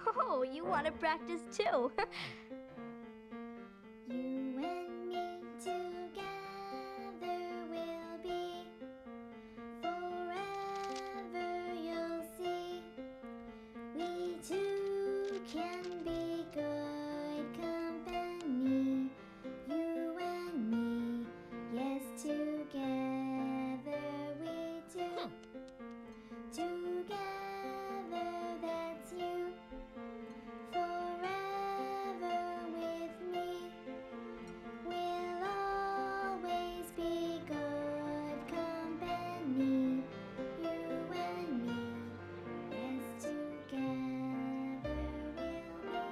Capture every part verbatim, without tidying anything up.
Oh, you want to practice too? You and me together will be forever, you'll see. We two can be good company. You and me, yes, together we do. Together, that's you. Forever with me. We'll always be good company. You and me, yes, together we'll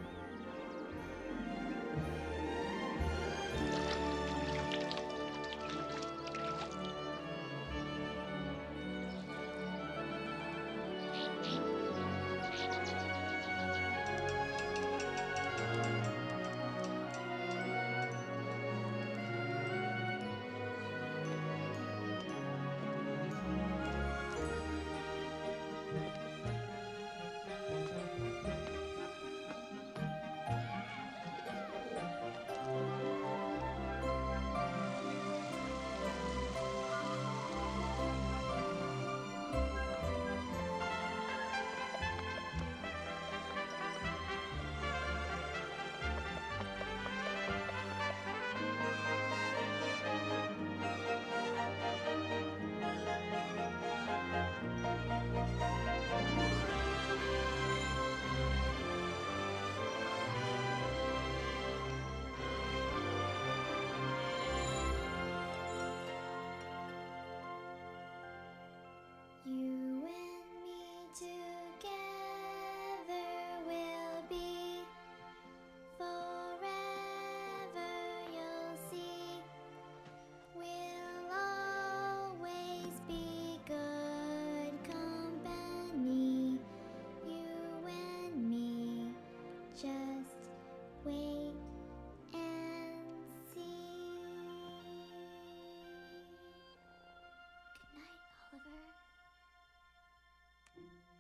You and me together will be forever, you'll see. We'll always be good company. You and me, just wait and see. Good night, Oliver.